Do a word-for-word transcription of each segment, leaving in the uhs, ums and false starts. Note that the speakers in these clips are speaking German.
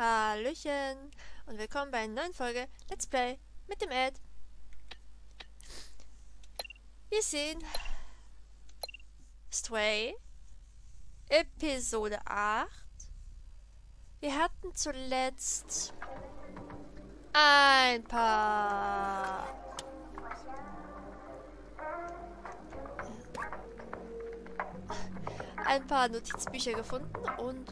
Hallöchen und willkommen bei einer neuen Folge Let's Play mit dem Ed. Wir sehen Stray, Episode acht. Wir hatten zuletzt ein paar ein paar Notizbücher gefunden und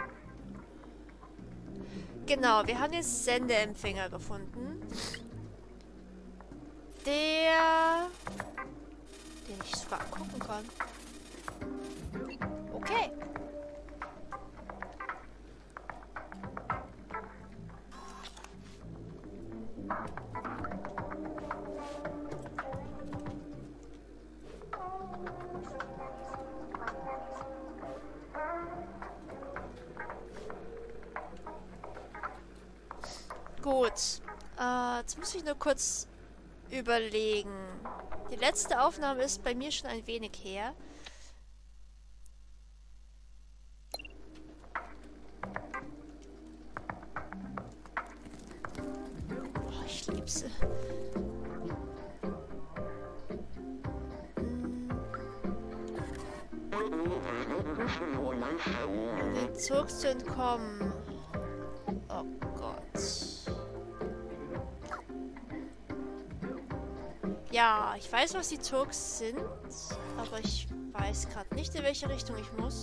genau, wir haben jetzt Sendeempfänger gefunden, der den ich sogar angucken kann. Okay. Gut. Äh, jetzt muss ich nur kurz überlegen. Die letzte Aufnahme ist bei mir schon ein wenig her. Oh, ich liebe sie. Um den Zug zu entkommen. Oh Gott. Ja, ich weiß, was die Turks sind, aber ich weiß gerade nicht, in welche Richtung ich muss.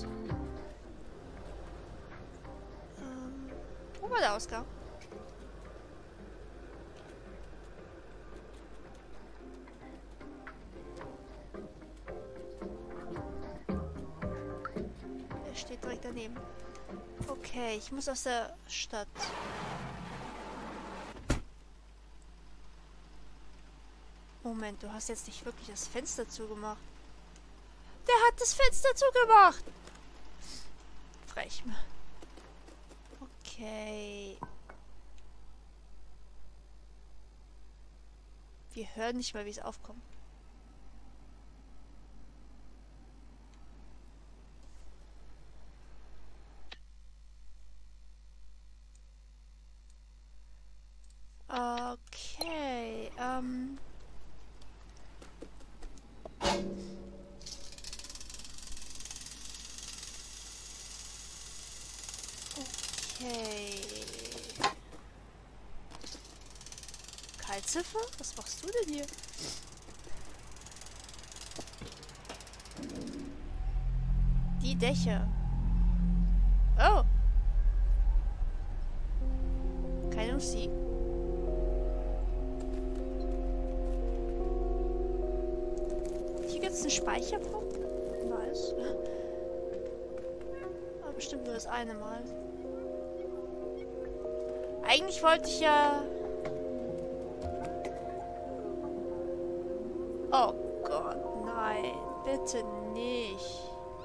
Ähm, wo war der Ausgang? Er steht direkt daneben. Okay, ich muss aus der Stadt. Moment, du hast jetzt nicht wirklich das Fenster zugemacht. Der hat das Fenster zugemacht! Frech. Okay. Wir hören nicht mal, wie es aufkommt. Okay, ähm... Okay. Kaltziffer? Was machst du denn hier? Die Dächer. Oh. Keine Musik. Hier gibt es einen Speicherpunkt. Nice. Aber bestimmt nur das eine Mal. Eigentlich wollte ich ja... Oh Gott, nein. Bitte nicht.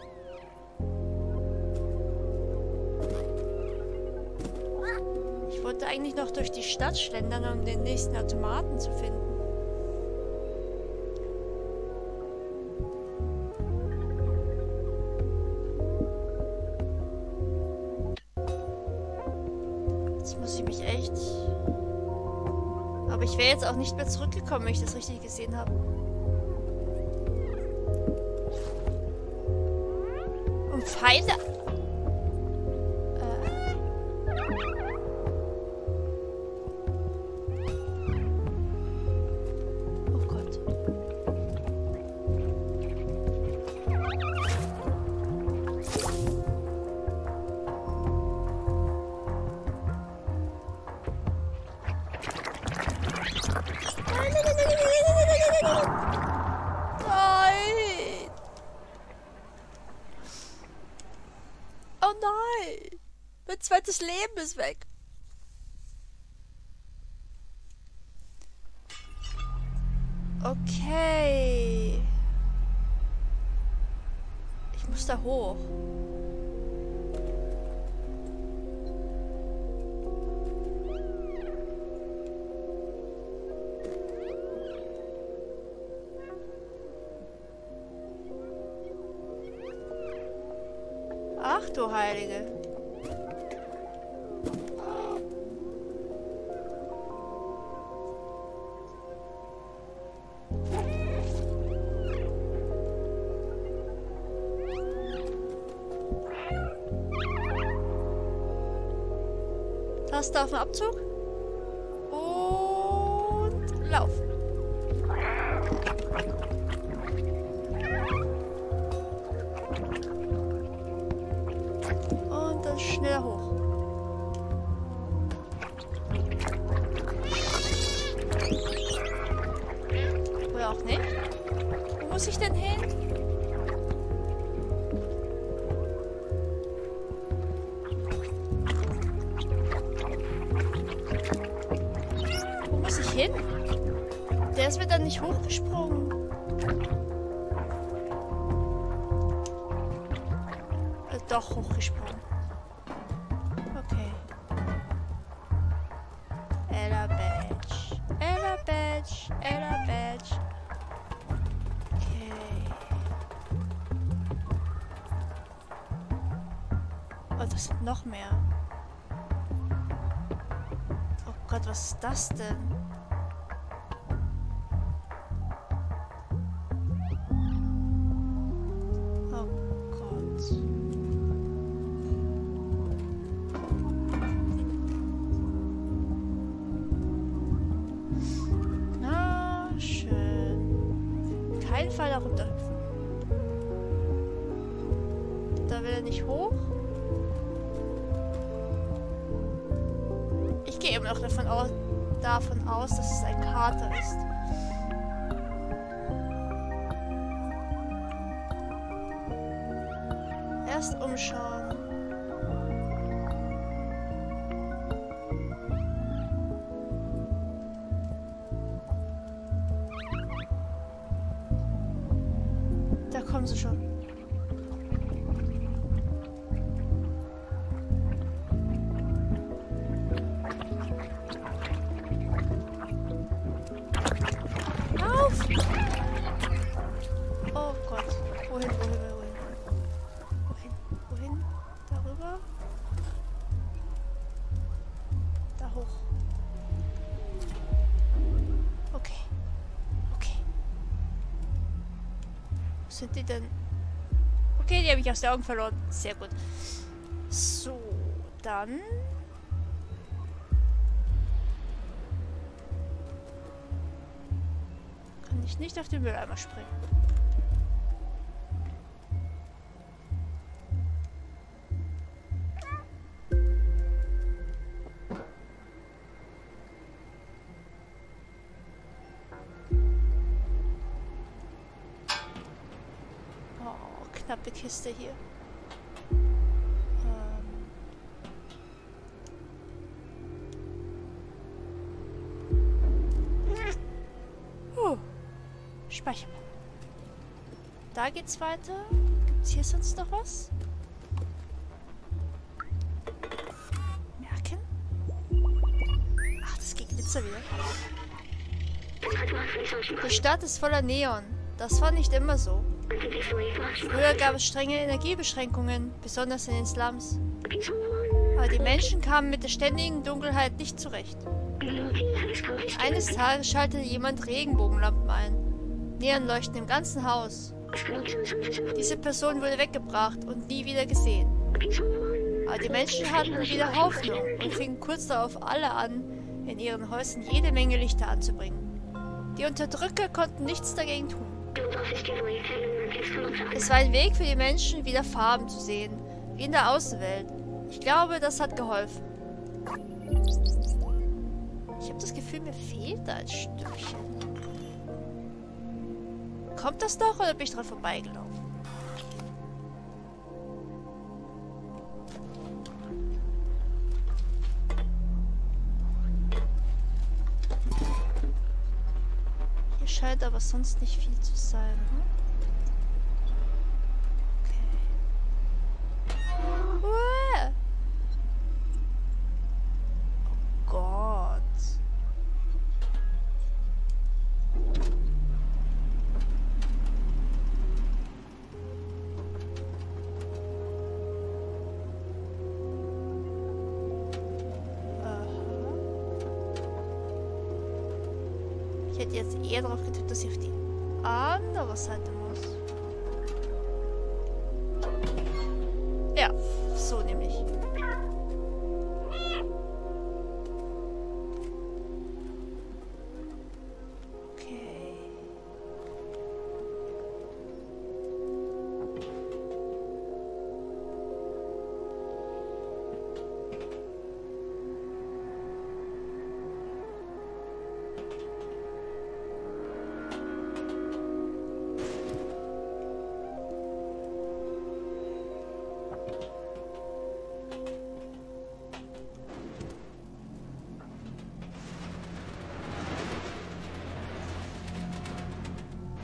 Ich wollte eigentlich noch durch die Stadt schlendern, um den nächsten Automaten zu finden. Aber ich wäre jetzt auch nicht mehr zurückgekommen, wenn ich das richtig gesehen habe. Und Pfeile. Äh. Oh Gott. Nein! Oh nein! Mein zweites Leben ist weg. Okay. Ich muss da hoch. Ach du Heilige. Taste auf den Abzug. Und lauf. Und dann schneller hoch. Oder auch nicht. Wo muss ich denn hin? Wo muss ich hin? Der ist mir dann nicht hochgesprungen. Äh, doch hochgesprungen. Okay. Ella Badge. Ella Badge. Ella Badge. Okay. Oh, das sind noch mehr. Oh Gott, was ist das denn? Oh Gott. Na, schön. Kein Fall da runterhüpfen. Da will er nicht hoch. Ich gehe immer noch davon aus, davon aus, dass es ein Kater ist. Erst umschauen. Da kommen sie schon. Oh Gott. Wohin, wohin, wohin? Wohin, wohin? Darüber? Da hoch. Okay. Okay. Wo sind die denn? Okay, die habe ich aus den Augen verloren. Sehr gut. So, dann... kann ich nicht auf den Mülleimer springen. Oh, knappe Kiste hier. Ähm. Oh. Speichern. Da geht's weiter. Gibt's hier sonst noch was? Merken? Ach, das geht Glitzer wieder. Die Stadt ist voller Neon. Das war nicht immer so. Früher gab es strenge Energiebeschränkungen, besonders in den Slums. Aber die Menschen kamen mit der ständigen Dunkelheit nicht zurecht. Eines Tages schaltete jemand Regenbogenlampen ein. Neonleuchten im ganzen Haus. Diese Person wurde weggebracht und nie wieder gesehen. Aber die Menschen hatten wieder Hoffnung und fingen kurz darauf alle an, in ihren Häusern jede Menge Lichter anzubringen. Die Unterdrücker konnten nichts dagegen tun. Es war ein Weg für die Menschen, wieder Farben zu sehen, wie in der Außenwelt. Ich glaube, das hat geholfen. Ich habe das Gefühl, mir fehlt da ein Stückchen. Kommt das noch oder bin ich dran vorbeigelaufen? Hier scheint aber sonst nicht viel zu sein. Hm? Okay. Uah. Oh Gott. Ich hätte jetzt eher darauf getippt, dass ich auf die andere Seite muss. Ja, so nämlich.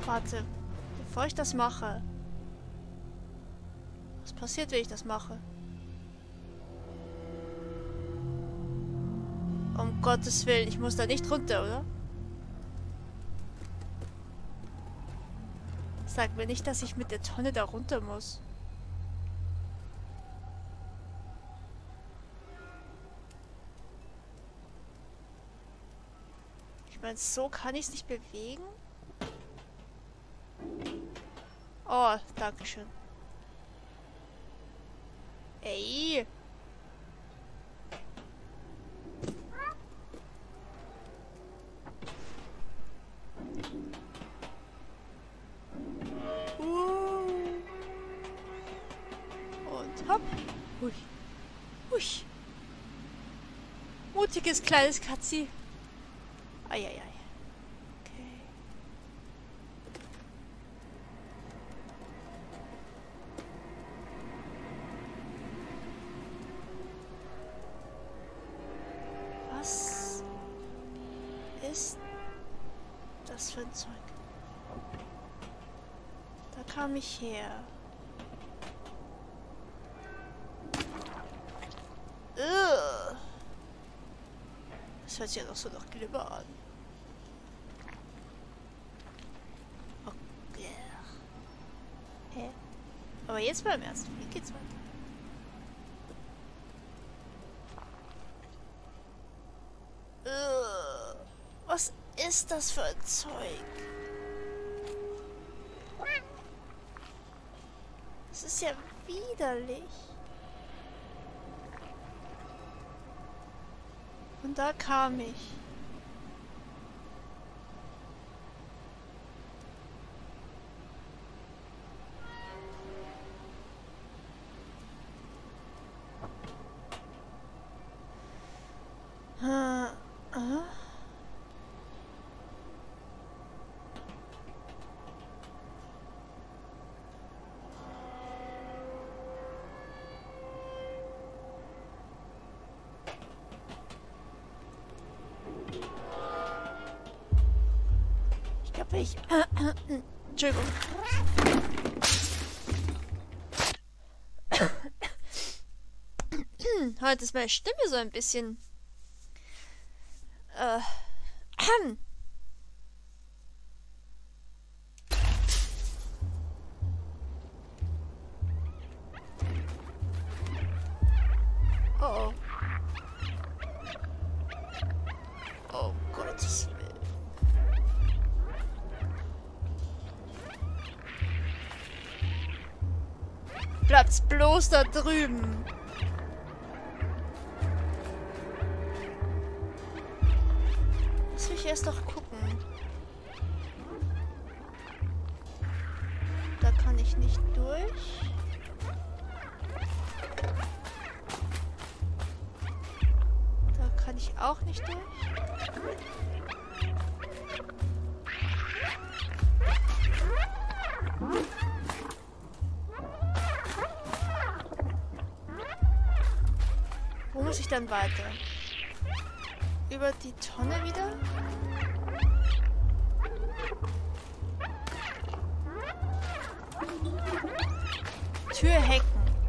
Warte, bevor ich das mache. Was passiert, wenn ich das mache? Um Gottes Willen, ich muss da nicht runter, oder? Sag mir nicht, dass ich mit der Tonne da runter muss. Ich meine, so kann ich es nicht bewegen. Oh, dankeschön. Ey. Uh. Und hopp. Hui. Hui. Mutiges kleines Katzi. Eieiei. Okay. Was ist das für ein Zeug? Da kam ich her. Ugh. Das hört sich ja doch so nach Glibber an. Okay. Hä? Aber jetzt mal im Ernst. Wie geht's weiter? Ugh. Was ist das für ein Zeug? Das ist ja widerlich. Und da kam ich. Hm. Aha. Ich glaube, ich... Entschuldigung. Heute ist meine Stimme so ein bisschen... Äh... Oh oh. Oh Gottes Willen. Bleibt's bloß da drüben. Lass mich erst doch gucken. Da kann ich nicht durch. Da kann ich auch nicht durch. Wo muss ich dann weiter? Über die Tonne wieder? Türhecken.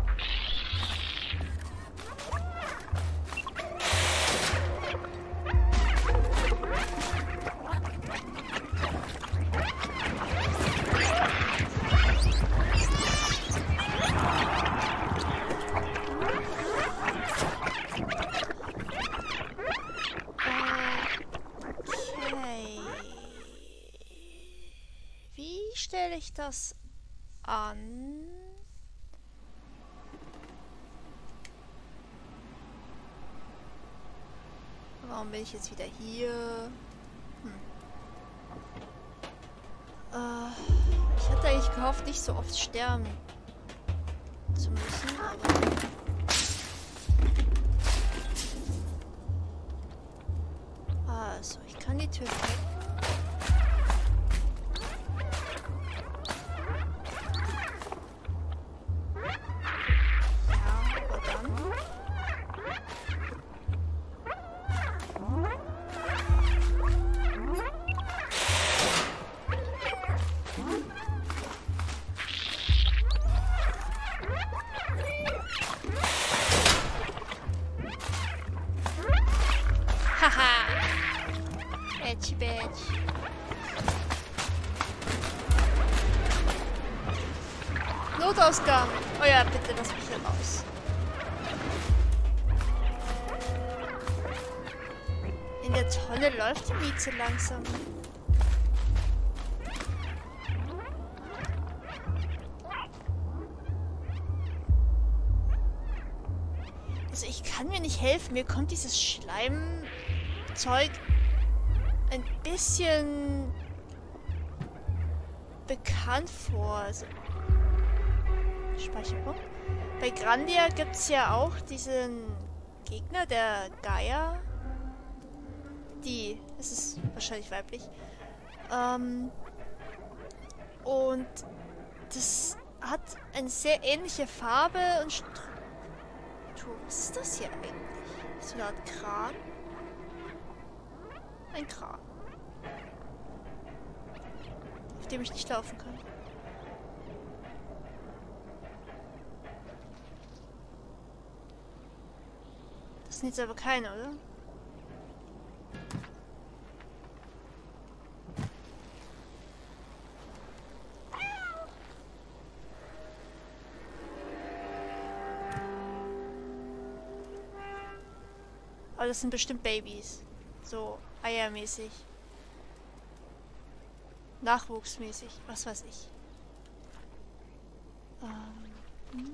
Wie stelle ich das an? Warum bin ich jetzt wieder hier? Hm. Äh, ich hatte eigentlich gehofft, nicht so oft sterben zu müssen, aber... Also, ich kann die Tür weg. Haha. Edgy Badge. Notausgang. Oh ja, bitte lass mich hier raus. In der Tonne läuft die Mieze langsam. Also ich kann mir nicht helfen. Mir kommt dieses Schleimzeug ein bisschen bekannt vor. Also Speicherpunkt. Bei Grandia gibt es ja auch diesen Gegner, der Gaia. Die, es ist wahrscheinlich weiblich. Ähm, und das hat eine sehr ähnliche Farbe und Struktur. Was ist das hier eigentlich? So eine Art Kran? Ein Kran. Auf dem ich nicht laufen kann. Das sind jetzt aber keine, oder? Aber das sind bestimmt Babys. So eiermäßig. Nachwuchsmäßig. Was weiß ich. Ähm.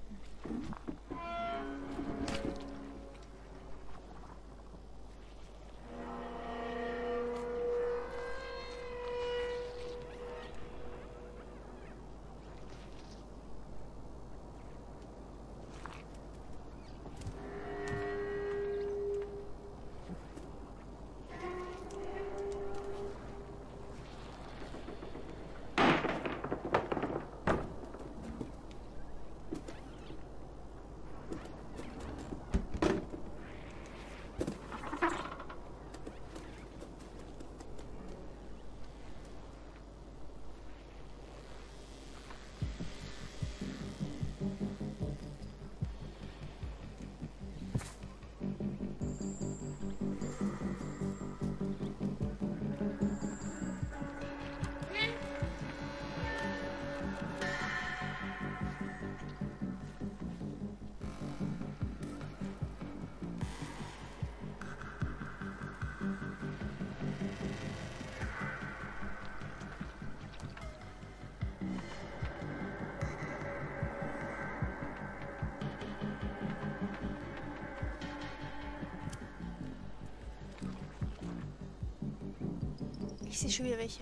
Ich sehe schon wieder welche.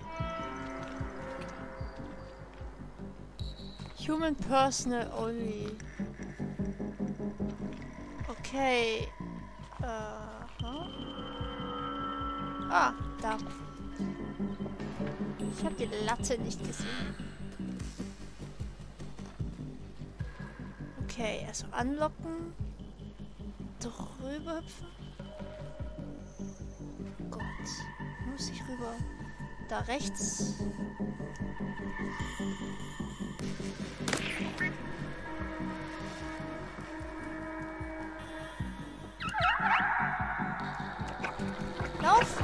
Human Personal Only. Okay. Aha. Ah, da. Ich habe die Latte nicht gesehen. Okay, also anlocken. Drüber hüpfen. Gott. Muss ich rüber? Da rechts. Lauf!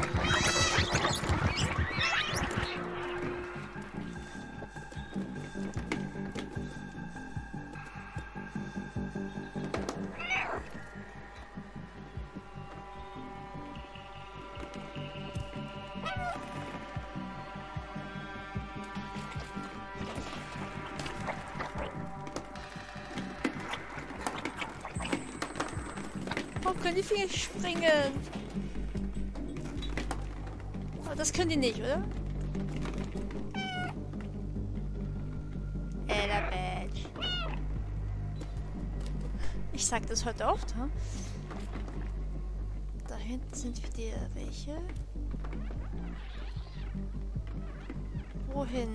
Warum können die Finger springen? Aber das können die nicht, oder? Ella Badge. Ich sag das heute oft, hm? Da hinten sind wieder welche. Wohin?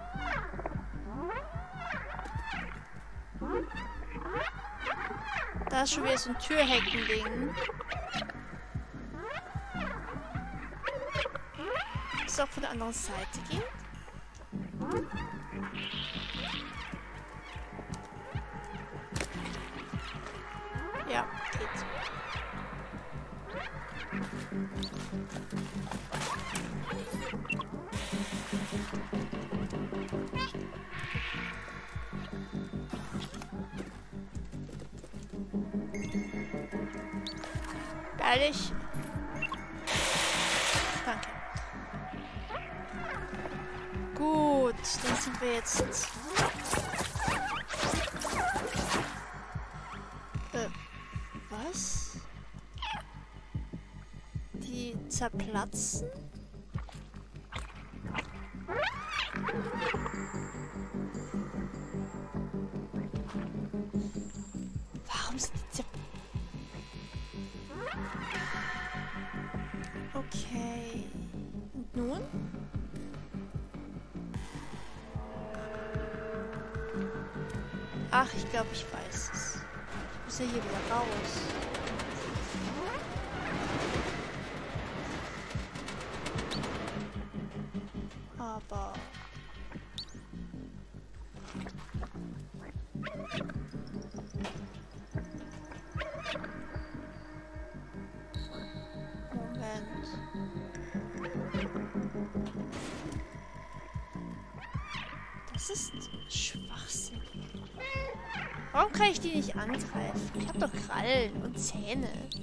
Da Da ist schon wieder so ein Türhecken-Ding. Das auch von der anderen Seite geht. Ja, geht. Ehrlich. Danke. Gut, dann sind wir jetzt... Äh, was? Die zerplatzen? Warum sind die zerplatzen? Okay. Und nun? Ach, ich glaube, ich weiß es. Ich muss ja hier wieder raus. Aber... Das ist Schwachsinn. Warum kann ich die nicht angreifen? Ich habe doch Krallen und Zähne.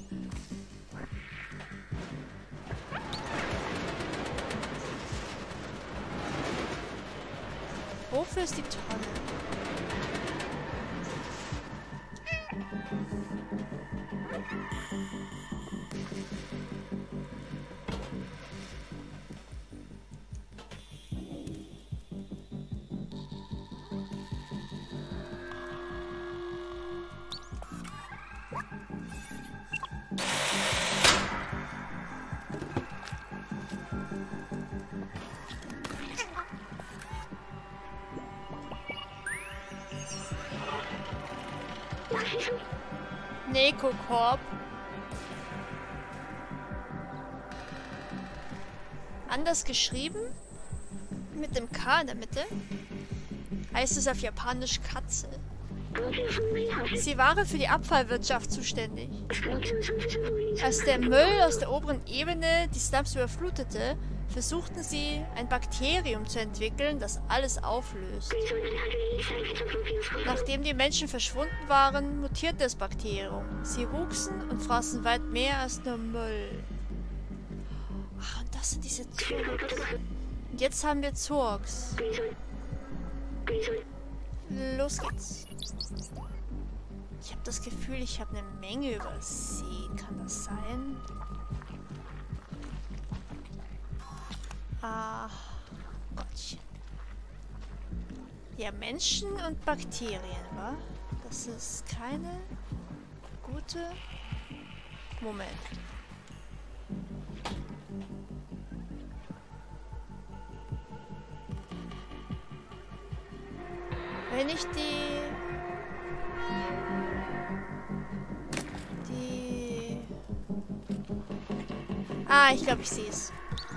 Wofür ist die Tonne? Nekokorp. Anders geschrieben, mit dem K in der Mitte, heißt es auf Japanisch Katze. Sie waren für die Abfallwirtschaft zuständig. Als der Müll aus der oberen Ebene die Slums überflutete, versuchten sie, ein Bakterium zu entwickeln, das alles auflöst. Nachdem die Menschen verschwunden waren, mutierte das Bakterium. Sie wuchsen und fraßen weit mehr als nur Müll. Ach, und das sind diese Zurks. Und jetzt haben wir Zurks. Los geht's. Ich habe das Gefühl, ich habe eine Menge übersehen. Kann das sein? Ah, Gottchen. Ja, Menschen und Bakterien, wa? Das ist keine gute... Moment. Wenn ich die... Die... Ah, ich glaube, ich sehe es.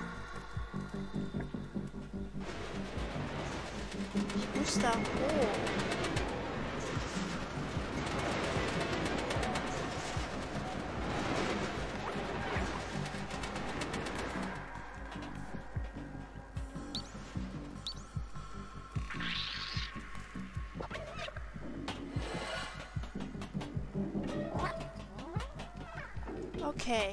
Ich muss da hoch. Okay.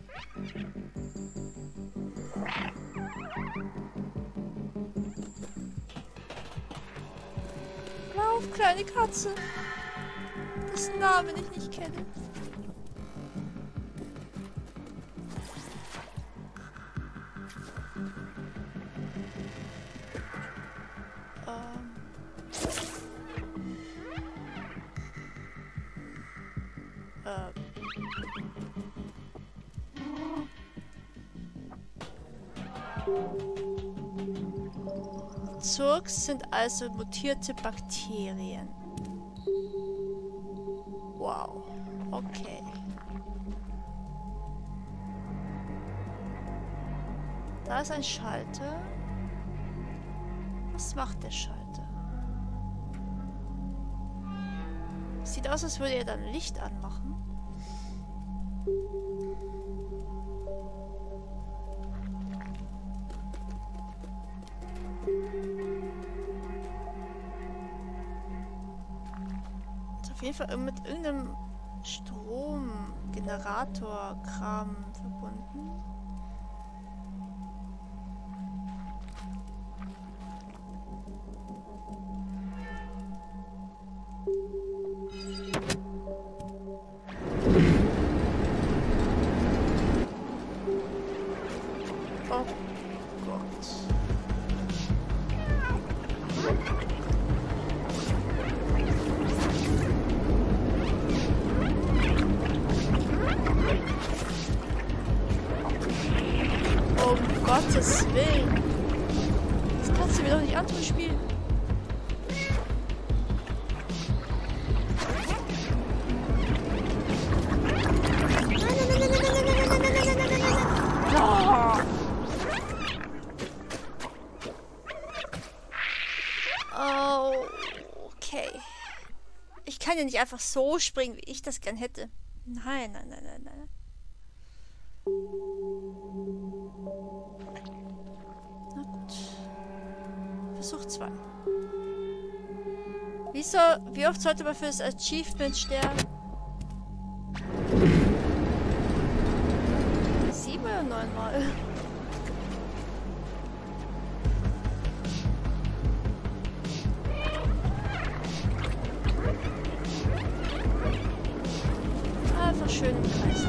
Lauf, kleine Katze. Dessen Namen ich nicht kenne. Ähm. Ähm. Zurks sind also mutierte Bakterien. Wow. Okay. Da ist ein Schalter. Was macht der Schalter? Sieht aus, als würde er dann Licht anmachen. Ist auf jeden Fall mit irgendeinem Stromgenerator-Kram verbunden. Oh Gott. Um Gottes Willen. Das kannst du mir doch nicht antun, spielen. Ich kann ja nicht einfach so springen, wie ich das gern hätte. Nein, nein, nein, nein, nein. Na gut. Versuch zwei. Wieso, wie oft sollte man für das Achievement sterben? Sieben oder neunmal? Einfach schön im Kreis.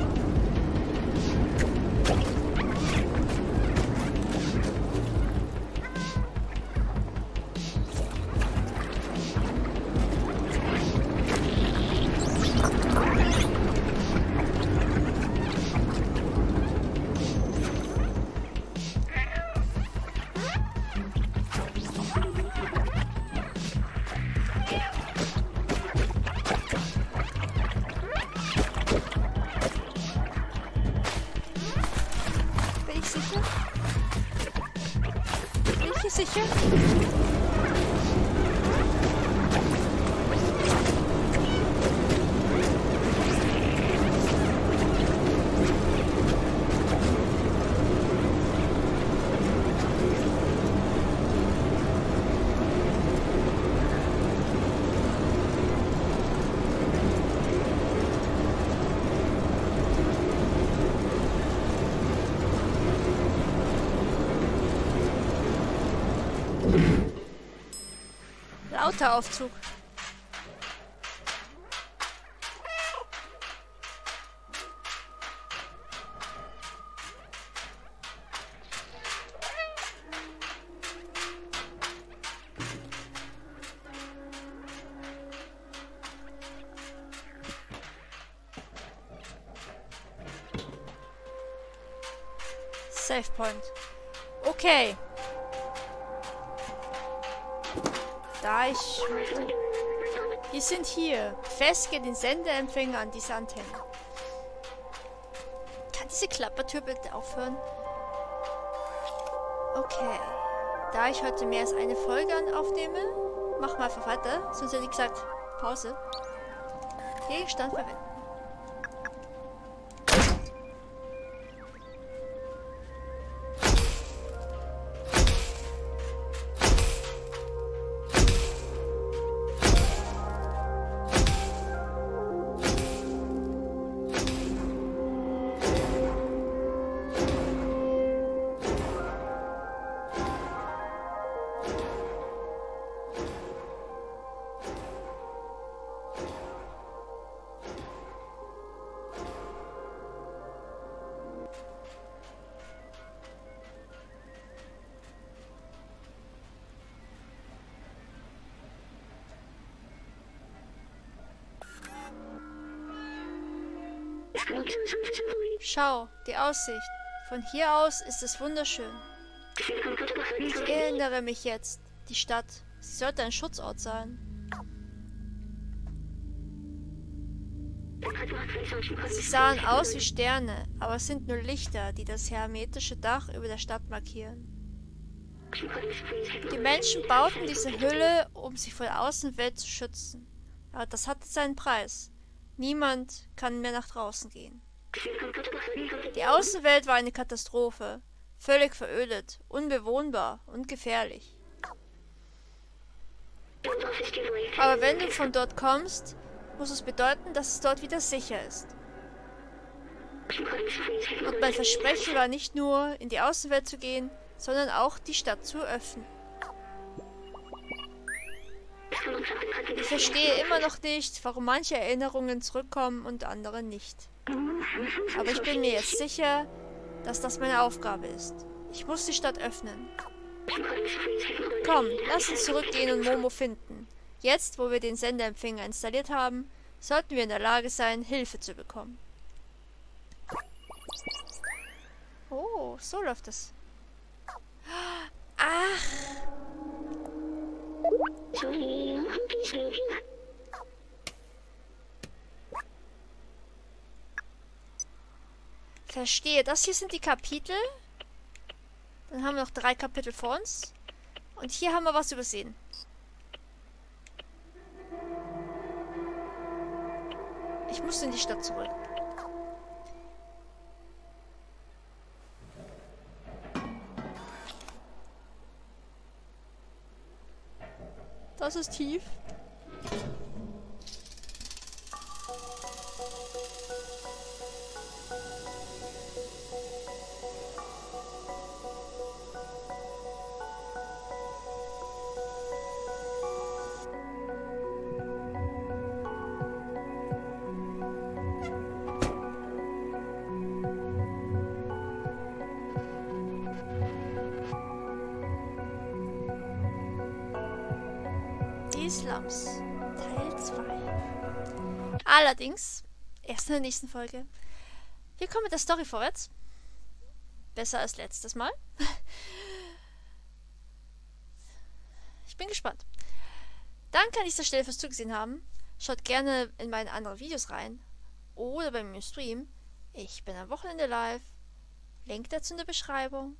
Sicher? Lauter Aufzug. Save Point. Okay. Da ich... Wir sind hier. Festge den Sendeempfänger an diese Antenne. Kann diese Klappertür bitte aufhören? Okay. Da ich heute mehr als eine Folge an aufnehme, mach mal einfach weiter. Sonst hätte ich gesagt, Pause. Gegenstand verwenden. Schau, die Aussicht. Von hier aus ist es wunderschön. Ich erinnere mich jetzt. Die Stadt. Sie sollte ein Schutzort sein. Sie sahen aus wie Sterne, aber es sind nur Lichter, die das hermetische Dach über der Stadt markieren. Die Menschen bauten diese Hülle, um sich vor der Außenwelt zu schützen. Aber das hatte seinen Preis. Niemand kann mehr nach draußen gehen. Die Außenwelt war eine Katastrophe. Völlig verödet, unbewohnbar und gefährlich. Aber wenn du von dort kommst, muss es bedeuten, dass es dort wieder sicher ist. Und mein Versprechen war nicht nur, in die Außenwelt zu gehen, sondern auch die Stadt zu öffnen. Ich verstehe immer noch nicht, warum manche Erinnerungen zurückkommen und andere nicht. Aber ich bin mir jetzt sicher, dass das meine Aufgabe ist. Ich muss die Stadt öffnen. Komm, lass uns zurückgehen und Momo finden. Jetzt, wo wir den Sendeempfänger installiert haben, sollten wir in der Lage sein, Hilfe zu bekommen. Oh, so läuft es. Ach! Verstehe, das hier sind die Kapitel. Dann haben wir noch drei Kapitel vor uns. Und hier haben wir was übersehen. Ich muss in die Stadt zurück. Das ist tief. Die Slums, Teil zwei. Allerdings, erst in der nächsten Folge. Wir kommen mit der Story vorwärts. Besser als letztes Mal. Ich bin gespannt. Danke an dieser Stelle fürs Zugesehen haben. Schaut gerne in meine anderen Videos rein. Oder bei mir im Stream. Ich bin am Wochenende live. Link dazu in der Beschreibung.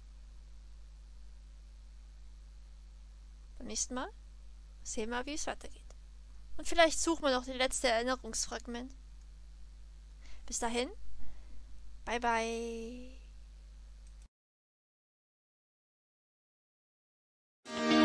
Beim nächsten Mal sehen wir, wie es weitergeht. Und vielleicht suchen wir noch das letzte Erinnerungsfragment. Bis dahin. Bye bye.